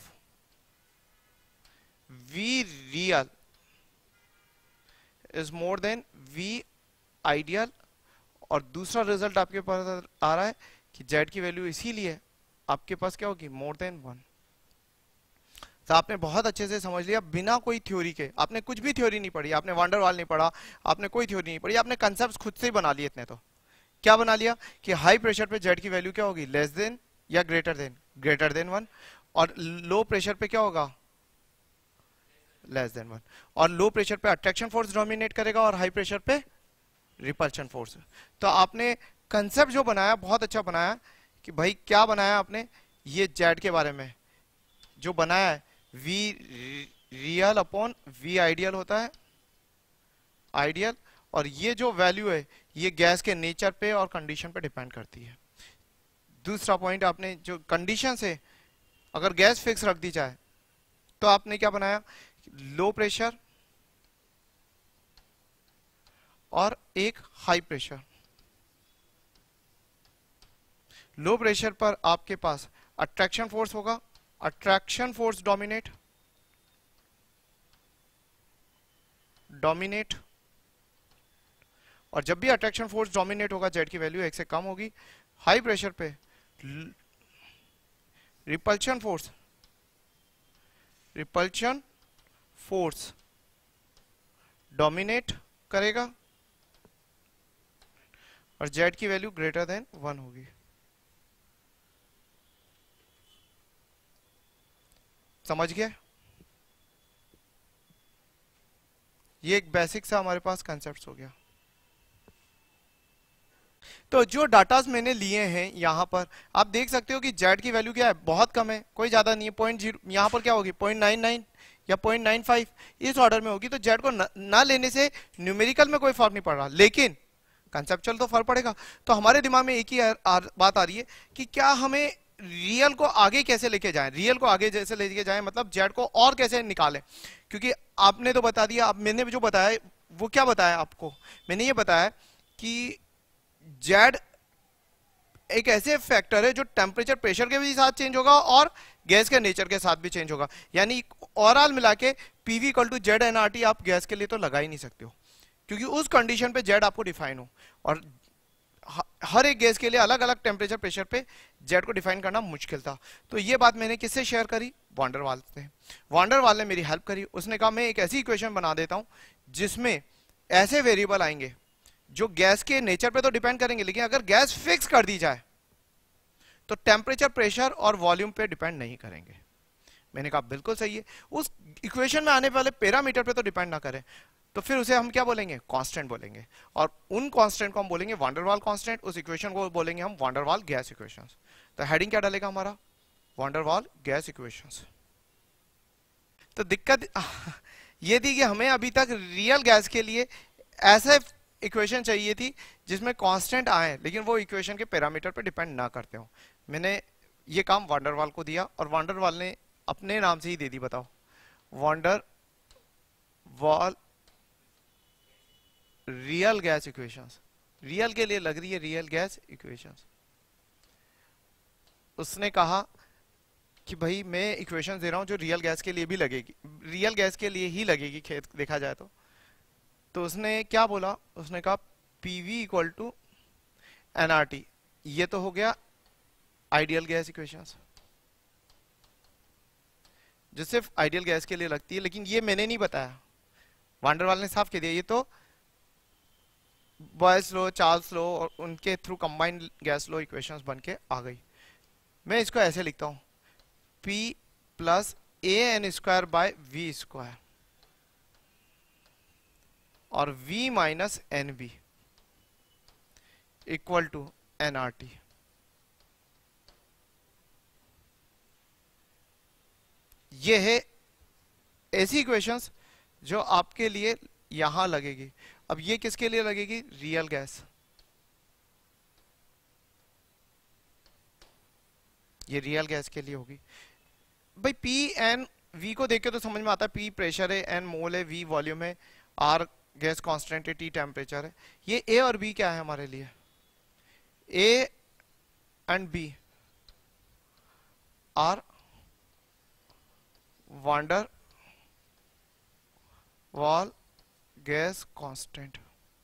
V real is more than V ideal। और दूसरा result आपके पास आ रहा है कि Z की value इसीलिए आपके पास क्या होगी? More than one. तो आपने बहुत अच्छे से समझ लिया बिना कोई थ्योरी के। आपने कुछ भी थ्योरी नहीं पढ़ी, आपने वांडर वाल नहीं पढ़ा, आपने कोई थ्योरी नहीं पढ़ी, आपने कंसेप्ट खुद से ही बना लिए। इतने तो क्या बना लिया कि हाई प्रेशर पे जेड की वैल्यू क्या होगी? लेस देन या greater than, greater than one. और लो प्रेशर पे क्या होगा? Less than one. और लो प्रेशर पे अट्रैक्शन फोर्स डोमिनेट करेगा और हाई प्रेशर पे रिपल्शन फोर्स। तो आपने कंसेप्ट जो बनाया बहुत अच्छा बनाया कि भाई क्या बनाया आपने? ये जेड के बारे में जो बनाया है, V real upon V ideal होता है, आइडियल। और ये जो वैल्यू है ये गैस के नेचर पे और कंडीशन पे डिपेंड करती है। दूसरा पॉइंट, आपने जो कंडीशन से अगर गैस फिक्स रख दी जाए तो आपने क्या बनाया? लो प्रेशर और एक हाई प्रेशर। लो प्रेशर पर आपके पास अट्रैक्शन फोर्स होगा, अट्रैक्शन फोर्स डोमिनेट डोमिनेट और जब भी अट्रैक्शन फोर्स डोमिनेट होगा जेड की वैल्यू एक से कम होगी। हाई प्रेशर पे repulsion force repulsion force dominate करेगा और जेड की वैल्यू ग्रेटर देन वन होगी। समझ गए? ये एक बेसिक सा हमारे पास कंसेप्ट हो गया। तो जो डाटास मैंने लिए हैं यहां पर आप देख सकते हो कि जेड की वैल्यू क्या है? बहुत कम है, कोई ज्यादा नहीं है। पॉइंट जीरो यहां पर क्या होगी? पॉइंट नाइन नाइन या पॉइंट नाइन फाइव इस ऑर्डर में होगी। तो जेड को न, ना लेने से न्यूमेरिकल में कोई फर्क नहीं पड़ रहा, लेकिन कंसेप्चुअल तो फर्क पड़ेगा। तो हमारे दिमाग में एक ही आ, आ, बात आ रही है कि क्या हमें रियल को आगे कैसे लेके जाएं? रियल को आगे जैसे लेके जाएं मतलब जेड को और कैसे निकालें? क्योंकि आपने तो बता दिया, आप मैंने जो बताया वो क्या बताया आपको? मैंने ये बताया कि जेड एक ऐसे फैक्टर है जो टेम्परेचर प्रेशर के भी साथ चेंज होगा और गैस के नेचर के साथ भी चेंज होगा। यानी ओवरऑल मिला के PV equal to Z N R T आप गैस के लिए तो लगा ही नहीं सकते हो, क्योंकि उस कंडीशन पे जेड आपको डिफाइन हो। और हर एक गैस के लिए अलग अलग टेम्परेचर प्रेशर पे जेड को डिफाइन करना मुश्किल था। तो ये बात मैंने किससे शेयर करी? वांडर वाल से। वांडर वाल ने मेरी हेल्प करी। उसने कहा मैं एक ऐसी इक्वेशन बना देता हूं जिसमें ऐसे वेरिएबल आएंगे जो गैस के नेचर पे तो डिपेंड करेंगे, लेकिन अगर गैस फिक्स कर दी जाए तो टेम्परेचर प्रेशर और वॉल्यूम पे डिपेंड नहीं करेंगे। मैंने कहा बिल्कुल सही है। उस इक्वेशन में आने वाले पैरामीटर पे तो डिपेंड ना करें, तो फिर उसे हम क्या बोलेंगे? कांस्टेंट बोलेंगे। और उन कांस्टेंट को हम बोलेंगे वांडरवाल कांस्टेंट, उस इक्वेशन को बोलेंगे हम वांडरवाल गैस इक्वेशंस। तो हेडिंग क्या डालेगा हमारा? Van der Waals gas equations. तो दिक्कत ये थी कि हमें अभी तक रियल गैस के लिए ऐसे इक्वेशन चाहिए थी जिसमें कांस्टेंट आए लेकिन वो इक्वेशन के पैरामीटर पे डिपेंड ना करते हो। मैंने ये काम वांडरवाल को दिया और वांडरवाल ने अपने नाम से ही दे दी। बताओ, van der Waals real gas equations, real के लिए लग रही है रियल गैस इक्वेशंस। उसने कहा कि भाई मैं इक्वेशन दे रहा हूं जो रियल गैस के लिए भी लगेगी, रियल गैस के लिए ही लगेगी खेत देखा जाए तो। तो उसने क्या बोला, उसने कहा पीवी इक्वल टू एनआरटी। ये तो हो गया आइडियल गैस इक्वेशंस जो सिर्फ आइडियल गैस के लिए लगती है, लेकिन ये मैंने नहीं बताया, वांडर वाल ने साफ कह दिया। ये तो बॉयल्स लॉ, चार्ल्स लॉ और उनके through combined gas law equations बन के आ गई। मैं इसको ऐसे लिखता हूं, P plus A N square by V square और V minus N B equal to N R T. ये है ऐसी इक्वेशंस जो आपके लिए यहां लगेगी। अब ये किसके लिए लगेगी, रियल गैस। ये रियल गैस के लिए होगी। भाई P एन V को देख के तो समझ में आता है, P प्रेशर है, N मोल है, V वॉल्यूम है, R गैस कांस्टेंट है, T टेम्परेचर है। ये A और B क्या है हमारे लिए, A and B are van der Waals gas constant,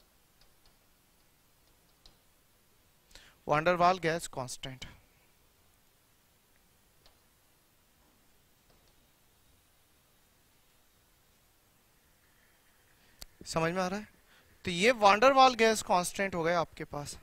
van der Waals gas constant. समझ में आ रहा है? तो ये वांडर वाल गैस कांस्टेंट हो गया आपके पास।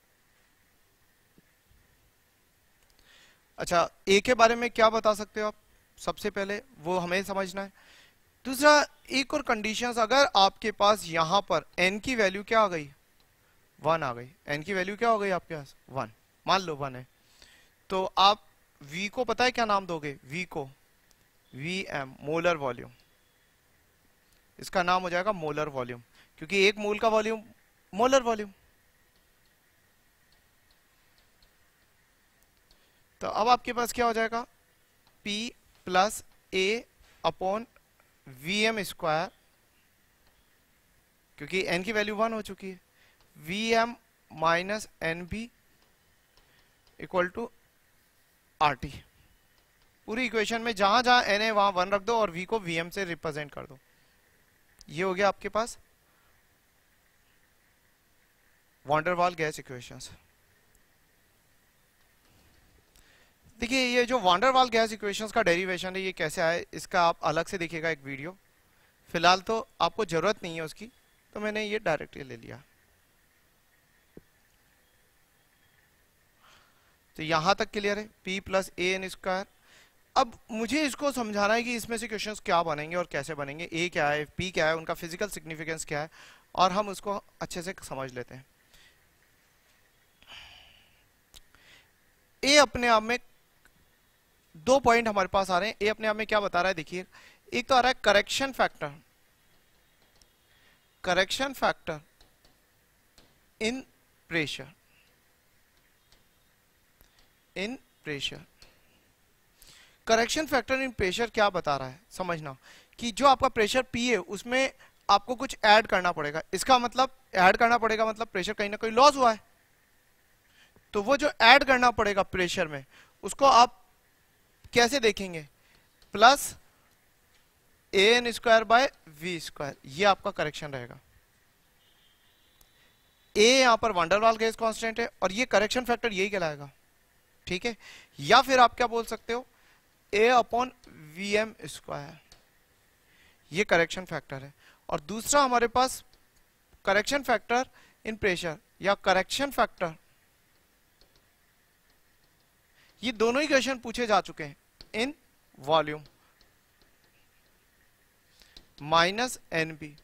अच्छा, ए के बारे में क्या बता सकते हो आप, सबसे पहले वो हमें समझना है। दूसरा, एक और कंडीशंस, अगर आपके पास यहां पर एन की वैल्यू क्या आ गई, वन आ गई, एन की वैल्यू क्या हो गई आपके पास, वन, मान लो वन है, तो आप वी को पता है क्या नाम दोगे, वी को वी एम मोलर वॉल्यूम, इसका नाम हो जाएगा मोलर वॉल्यूम, क्योंकि एक मोल का वॉल्यूम मोलर वॉल्यूम। तो अब आपके पास क्या हो जाएगा, P plus A upon V M square, क्योंकि n की वैल्यू वन हो चुकी है, V M minus N B equal to R T. पूरी इक्वेशन में जहां जहां n है वहां वन रख दो और v को vm से रिप्रेजेंट कर दो। ये हो गया आपके पास वांडर वाल गैस इक्वेशंस। देखिए, ये जो वांडर वाल गैस इक्वेशंस का डेरिवेशन है, ये कैसे आए, इसका आप अलग से देखिएगा एक वीडियो, फिलहाल तो आपको जरूरत नहीं है उसकी, तो मैंने ये डायरेक्टली ले लिया। तो यहां तक क्लियर है, P plus A N square. अब मुझे इसको समझाना है कि इसमें से क्वेश्चंस क्या बनेंगे और कैसे बनेंगे, ए क्या है, P क्या है, उनका फिजिकल सिग्निफिकेंस क्या है, और हम उसको अच्छे से समझ लेते हैं। ए अपने आप में दो पॉइंट हमारे पास आ रहे हैं। ए अपने आप में क्या बता रहा है, देखिए, एक तो आ रहा है correction factor, correction factor in pressure, in pressure. Correction factor in pressure क्या बता रहा है, समझना कि जो आपका प्रेशर P है उसमें आपको कुछ ऐड करना पड़ेगा। इसका मतलब ऐड करना पड़ेगा मतलब प्रेशर कहीं ना कहीं लॉस हुआ है, तो वो जो ऐड करना पड़ेगा प्रेशर में, उसको आप कैसे देखेंगे, plus A N square by V square, ये आपका करेक्शन रहेगा। ए यहां पर वांडर वाल गैस कांस्टेंट है और ये करेक्शन फैक्टर यही कहलाएगा, ठीक है। या फिर आप क्या बोल सकते हो, A upon V M square, ये करेक्शन फैक्टर है। और दूसरा हमारे पास करेक्शन फैक्टर इन प्रेशर या करेक्शन फैक्टर, ये दोनों ही क्वेश्चन पूछे जा चुके हैं, in volume minus N B,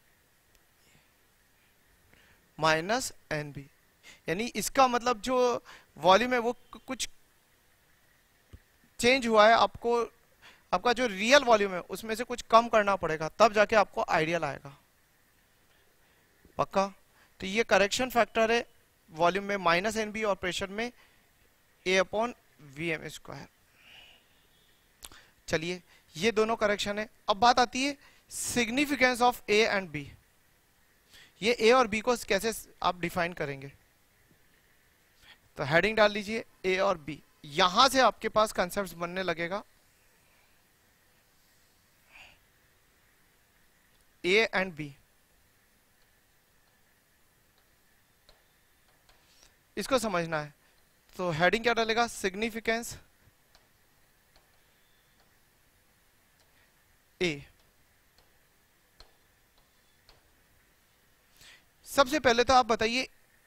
minus N B, यानी इसका मतलब जो वॉल्यूम है वो कुछ चेंज हुआ है, आपको आपका जो रियल वॉल्यूम है उसमें से कुछ कम करना पड़ेगा, तब जाके आपको आइडियल आएगा, पक्का। तो ये करेक्शन फैक्टर है वॉल्यूम में माइनस एन बी और प्रेशर में a upon V M square. चलिए, ये दोनों करेक्शन है। अब बात आती है significance of a and b, ये ए और बी को कैसे आप डिफाइन करेंगे? तो हेडिंग डाल लीजिए ए और बी, यहां से आपके पास कंसेप्ट बनने लगेगा ए एंड बी। इसको समझना है, तो हेडिंग क्या डालेगा? Significance a. सबसे पहले तो आप बताइए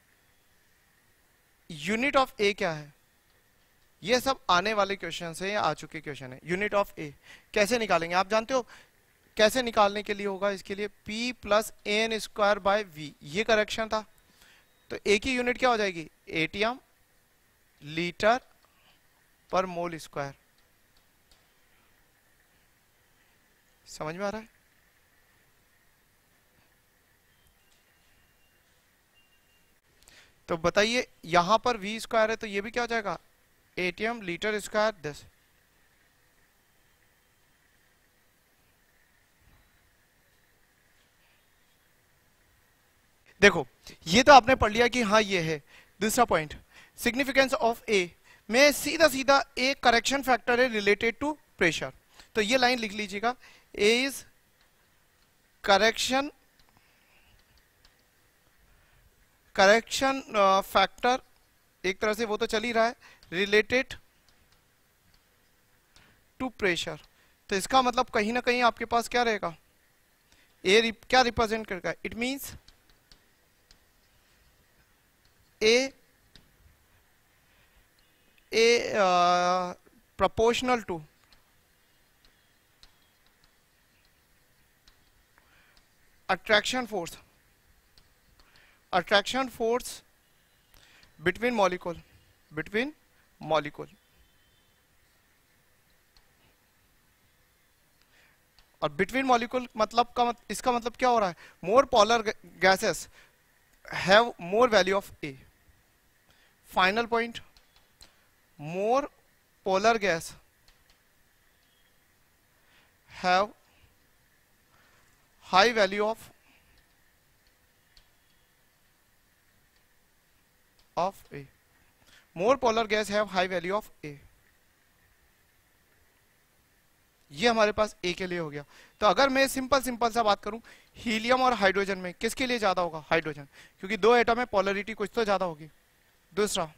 यूनिट ऑफ ए क्या है? ये सब आने वाले क्वेश्चन है या आ चुके क्वेश्चन है। यूनिट ऑफ ए कैसे निकालेंगे? आप जानते हो कैसे निकालने के लिए होगा? इसके लिए P plus n square by V, ये करेक्शन था। तो ए की यूनिट क्या हो जाएगी? एटीएम लीटर पर मोल स्क्वायर। समझ में आ रहा है? तो बताइए यहां पर वी स्क्वायर है तो ये भी क्या हो जाएगा? एटीएम लीटर स्क्वायर दस। देखो ये तो आपने पढ़ लिया कि हाँ ये है। दूसरा पॉइंट, सिग्निफिकेंस ऑफ ए में सीधा सीधा ए करेक्शन फैक्टर है रिलेटेड टू प्रेशर। तो ये लाइन लिख लीजिएगा, a is correction correction factor, एक तरह से वो तो चल ही रहा है, रिलेटेड टू प्रेशर। तो इसका मतलब कहीं ना कहीं आपके पास क्या रहेगा? ए रिप, क्या रिप्रेजेंट करेगा? It means a a proportional to attraction force, attraction force between molecule, between molecule। और between molecule मतलब का मत, इसका मतलब क्या हो रहा है? more polar gases have more value of A। final point, more polar gas have high value of of A, more polar gas have high value of A। ये हमारे पास A के लिए हो गया। तो अगर मैं सिंपल सिंपल सा बात करूं, हीलियम और हाइड्रोजन में किसके लिए ज्यादा होगा? हाइड्रोजन, क्योंकि दो एटम है, पोलरिटी कुछ तो ज्यादा होगी। दूसरा,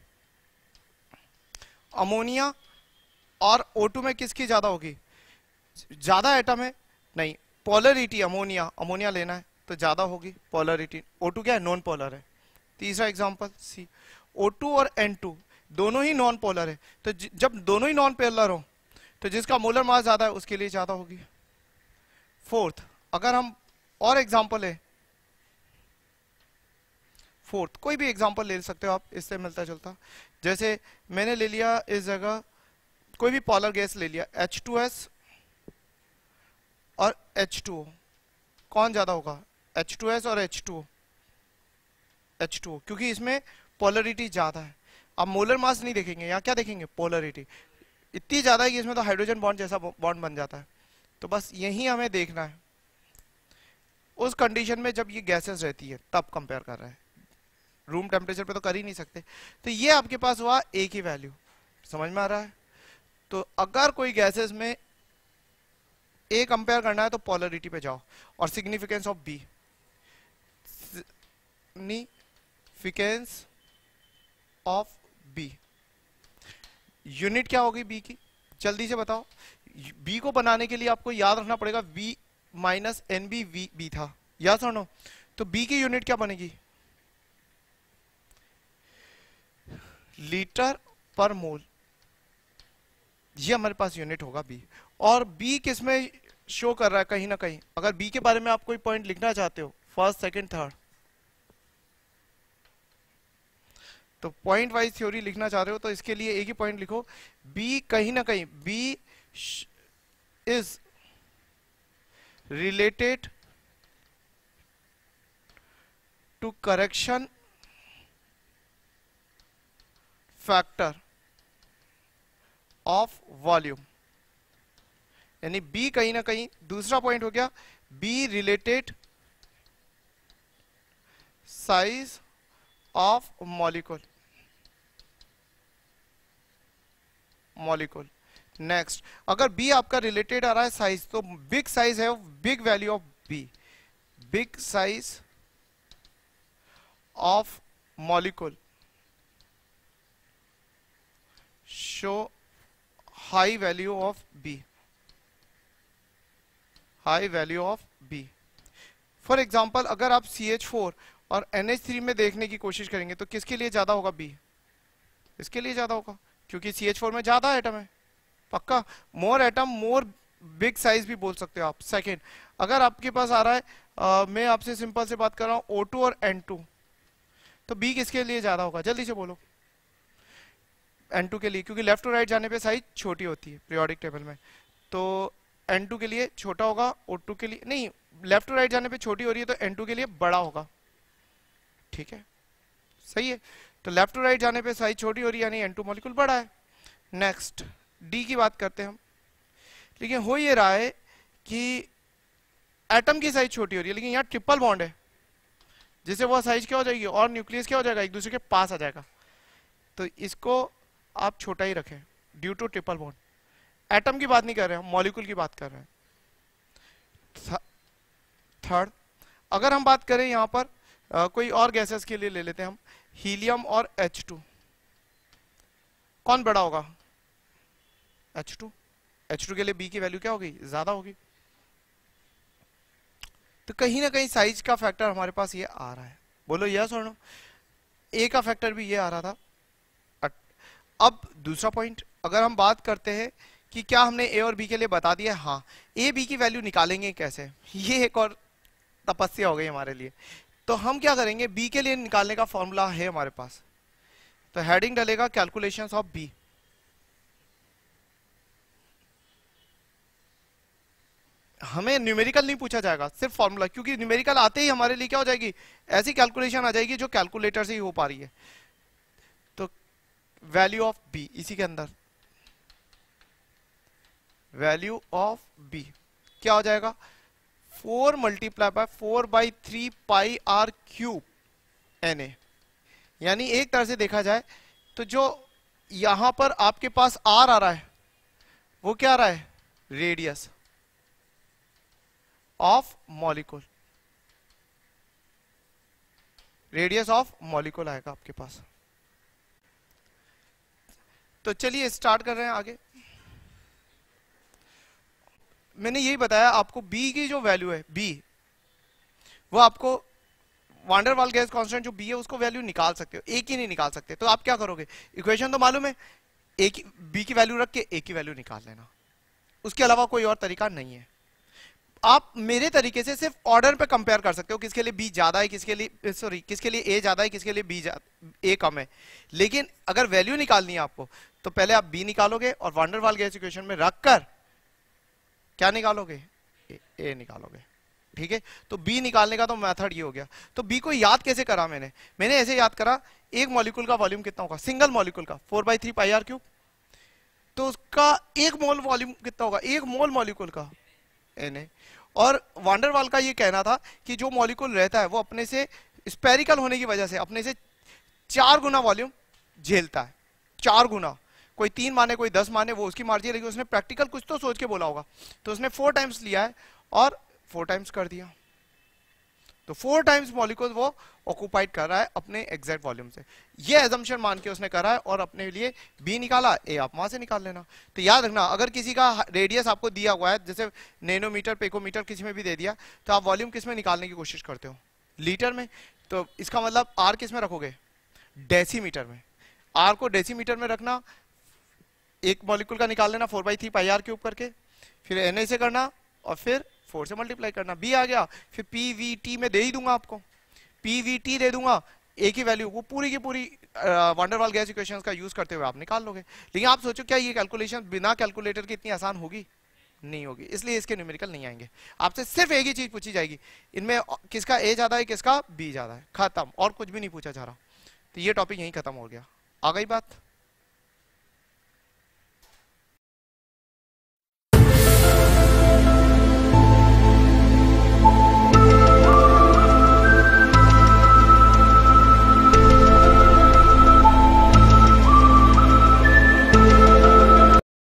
अमोनिया और O टू में किसकी ज्यादा होगी? ज्यादा एटम है, नहीं, पोलरिटी अमोनिया, अमोनिया लेना है तो ज्यादा होगी पोलरिटी। O टू क्या है? नॉन पोलर है। तीसरा एग्जांपल सी, O टू और N टू दोनों ही नॉन पोलर है, तो जब दोनों ही नॉन पोलर हो तो जिसका मोलर मास ज्यादा है उसके लिए ज्यादा होगी। फोर्थ, अगर हम और एग्जांपल है, फोर्थ कोई भी एग्जांपल ले सकते हो आप, इससे मिलता जुलता। जैसे मैंने ले लिया इस जगह कोई भी पोलर गैस ले लिया, एच टू एस और एच टू ओ, कौन ज्यादा होगा? एच टू एस और H two O, H two O, क्योंकि इसमें पोलरिटी ज्यादा है। अब मोलर मास नहीं देखेंगे, यहाँ क्या देखेंगे? पोलरिटी इतनी ज्यादा है कि इसमें तो हाइड्रोजन बॉन्ड जैसा बॉन्ड बन जाता है। तो बस यही हमें देखना है, उस कंडीशन में जब ये गैसेस रहती है तब कंपेयर कर रहा है, रूम टेम्परेचर पे तो कर ही नहीं सकते। तो ये आपके पास हुआ ए की वैल्यू, समझ में आ रहा है? तो अगर कोई गैसेस में ए कंपेयर करना है तो पोलरिटी पे जाओ, और significance of b, significance of b, unit क्या होगी बी की? जल्दी से बताओ। बी को बनाने के लिए आपको याद रखना पड़ेगा, V minus N b V b था, याद सुनो। तो बी की यूनिट क्या बनेगी? लीटर पर मोल, ये हमारे पास यूनिट होगा बी। और बी किस में शो कर रहा है? कहीं ना कहीं अगर बी के बारे में आप कोई पॉइंट लिखना चाहते हो, फर्स्ट सेकंड थर्ड, तो पॉइंट वाइज थ्योरी लिखना चाह रहे हो तो इसके लिए एक ही पॉइंट लिखो, बी कहीं ना कहीं, b is related to correction factor of volume, यानी बी कहीं ना कहीं, दूसरा पॉइंट हो गया b related size of molecule molecule next, अगर बी आपका रिलेटेड आ रहा है साइज, तो बिग साइज है big value of b, big size of molecule show high value of b, high value of b. For example अगर आप C H four और एन एच थ्री में देखने की कोशिश करेंगे तो किसके लिए ज्यादा होगा? बी, इसके लिए ज्यादा होगा, क्योंकि सी एच फोर में ज्यादा एटम है, पक्का। More atom more big size भी बोल सकते हो आप। सेकेंड, अगर आपके पास आ रहा है, आ, मैं आपसे सिंपल से बात कर रहा हूं ओ टू और एन टू, तो बी किसके लिए ज्यादा होगा? जल्दी से बोलो। एन टू के लिए, क्योंकि लेफ्ट टू राइट जाने पे साइज छोटी होती है पीरियोडिक टेबल में, तो एन टू के लिए छोटा होगा, ओ टू के लिए नहीं, लेफ्ट टू राइट जाने पे छोटी हो रही है तो एन टू के लिए बड़ा होगा, ठीक है, सही है। तो लेफ्ट टू राइट जाने पे साइज छोटी हो रही है, यानी एन टू मॉलिक्यूल बड़ा है। नेक्स्ट डी की बात करते हैं हम, लेकिन हो ये रहा है कि एटम की साइज छोटी हो रही है, लेकिन यहाँ ट्रिपल बॉन्ड है, जिससे वो साइज क्या हो जाएगी, और न्यूक्लियस क्या हो जाएगा, एक दूसरे के पास आ जाएगा। तो इसको आप छोटा ही रखें due to triple bond. Atom की बात नहीं कर रहे हैं, मॉलिक्यूल की बात कर रहे हैं। थर्ड, अगर हम बात करें यहां पर आ, कोई और गैसेस के लिए ले लेते हैं हम, हीलियम और एच टू, कौन बड़ा होगा? H to. एच टू के लिए बी की वैल्यू क्या होगी? ज्यादा होगी। तो कहीं ना कहीं साइज का फैक्टर हमारे पास ये आ रहा है, बोलो यस और नो। ए का फैक्टर भी ये आ रहा था। अब दूसरा पॉइंट, अगर हम बात करते हैं कि क्या हमने ए और बी के लिए बता दिया, हाँ, ए बी की वैल्यू निकालेंगे कैसे, ये एक और तपस्या हो गई हमारे लिए। तो हम क्या करेंगे, बी के लिए निकालने का फॉर्मूला है हमारे पास, तो हेडिंग डलेगा कैलकुलेशंस ऑफ बी। हमें न्यूमेरिकल नहीं पूछा जाएगा, सिर्फ फॉर्मूला, क्योंकि न्यूमेरिकल आते ही हमारे लिए क्या हो जाएगी, ऐसी कैलकुलेशन आ जाएगी जो कैलकुलेटर से ही हो पा रही है। तो वैल्यू ऑफ बी, इसी के अंदर वैल्यू ऑफ बी क्या हो जाएगा, four multiply by four by three pi r cube N A. यानी एक तरह से देखा जाए तो जो यहां पर आपके पास आर आ रहा है वो क्या आ रहा है, radius of molecule, radius of molecule आएगा आपके पास। तो चलिए स्टार्ट कर रहे हैं आगे। मैंने यही बताया आपको, बी की जो वैल्यू है, बी, वो आपको वांडर वाल गैस कांस्टेंट जो बी है उसको वैल्यू निकाल सकते हो, ए की नहीं निकाल सकते। तो आप क्या करोगे, इक्वेशन तो मालूम है, ए की बी की वैल्यू रख के ए की वैल्यू निकाल लेना, उसके अलावा कोई और तरीका नहीं है। आप मेरे तरीके से सिर्फ ऑर्डर पे कंपेयर कर सकते हो, किसके लिए बी ज्यादा है, किसके लिए सॉरी किसके लिए ए ज्यादा है, किसके लिए बी ए कम है। लेकिन अगर वैल्यू निकालनी है आपको, तो पहले आप बी निकालोगे और वांडर वाल गैस इक्वेशन में रखकर क्या निकालोगे, ए, ए निकालोगे, ठीक है। तो बी निकालने का तो मेथड ये हो गया। तो बी को याद कैसे करा मैंने, मैंने ऐसे याद करा, एक मॉलिक्यूल का वॉल्यूम कितना होगा, सिंगल मॉलिक्यूल का four by three pi r cube, तो उसका एक मोल वॉल्यूम कितना होगा, एक मोल मॉलिक्यूल का एन ए। और वांडर वाल का ये कहना था कि जो मॉलिक्यूल रहता है वो अपने से स्पेरिकल होने की वजह से अपने से चार गुना वॉल्यूम झेलता है, चार गुना। कोई तीन माने कोई दस माने, वो उसकी मर्जी है, लेकिन उसने प्रैक्टिकल कुछ तो सोच के बोला होगा, तो उसने फोर टाइम्स लिया है और फोर टाइम्स कर दिया। तो फोर टाइम्स मॉलिक्यूल वो ऑक्युपाइड कर रहा है अपने एग्जैक्ट वॉल्यूम से, ये एजम्पशन मान के उसने करा है और अपने लिए बी निकाला, ए आप वहां से निकाल लेना। तो याद रखना, अगर किसी का रेडियस आपको दिया हुआ है, जैसे नैनोमीटर पिकोमीटर किसी में भी दे दिया, तो आप वॉल्यूम किस में निकालने की कोशिश करते हो, लीटर में। तो इसका मतलब आर किस में रखोगे, डेसीमीटर में। आर को डेसीमीटर में रखना, एक मॉलिक्यूल का निकाल लेना four by three pi r cube करके, फिर एन ए से करना और फिर फोर से मल्टीप्लाई करना, बी आ गया। फिर पी वी टी में दे ही दूंगा आपको, पी वी टी दे दूंगा, ए की वैल्यू वो पूरी की पूरी वांडर वाल गैस इक्वेशंस का यूज करते हुए आप निकाल लोगे। लेकिन आप सोचो क्या ये कैलकुलेशन बिना कैलकुलेटर के इतनी आसान होगी, नहीं होगी, इसलिए इसके न्यूमेरिकल नहीं आएंगे। आपसे सिर्फ एक ही चीज पूछी जाएगी, इनमें किसका ए ज्यादा है किसका बी ज्यादा है, खत्म, और कुछ भी नहीं पूछा जा रहा। तो ये टॉपिक यहीं खत्म हो गया। आ गई बात।